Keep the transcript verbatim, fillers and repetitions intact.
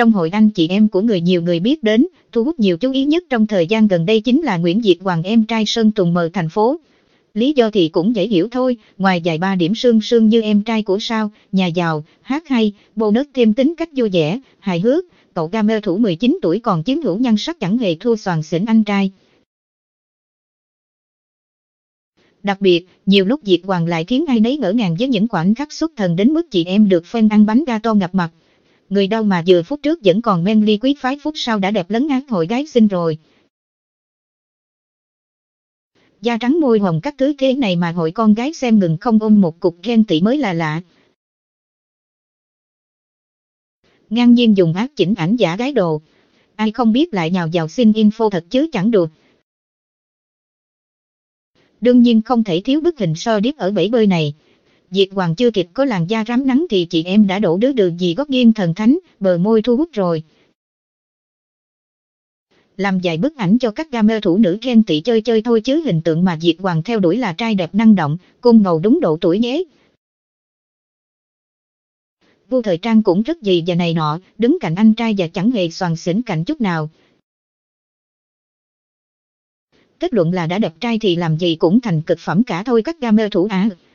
Trong hội anh chị em của người nhiều người biết đến, thu hút nhiều chú ý nhất trong thời gian gần đây chính là Nguyễn Diệt Hoàng, em trai Sơn Tùng mờ thành phố. Lý do thì cũng dễ hiểu thôi, ngoài dạy ba điểm sương sương như em trai của sao, nhà giàu, hát hay, bonus thêm tính cách vui vẻ, hài hước, cậu gamer thủ mười chín tuổi còn chiếm hữu nhan sắc chẳng hề thua xoàn xỉnh anh trai. Đặc biệt, nhiều lúc Diệt Hoàng lại khiến ai nấy ngỡ ngàng với những khoảnh khắc xuất thần đến mức chị em được fan ăn bánh gato ngập mặt. Người đâu mà vừa phút trước vẫn còn men ly quý phái, phút sau đã đẹp lấn át hội gái xinh rồi. Da trắng môi hồng các thứ thế này mà hội con gái xem ngừng không ôm một cục ghen tị mới là lạ. Ngang nhiên dùng ác chỉnh ảnh giả gái đồ. Ai không biết lại nhào vào xin info thật chứ chẳng đùa. Đương nhiên không thể thiếu bức hình so điếp ở bể bơi này. Diệt Hoàng chưa kịp có làn da rám nắng thì chị em đã đổ đứa đường gì gót nghiêng thần thánh, bờ môi thu hút rồi. Làm vài bức ảnh cho các gamer thủ nữ ghen tị chơi chơi thôi chứ hình tượng mà Diệt Hoàng theo đuổi là trai đẹp năng động, côn ngầu đúng độ tuổi nhé. Vua thời trang cũng rất gì và này nọ, đứng cạnh anh trai và chẳng hề xoàn xỉnh cạnh chút nào. Kết luận là đã đẹp trai thì làm gì cũng thành cực phẩm cả thôi các gamer thủ à.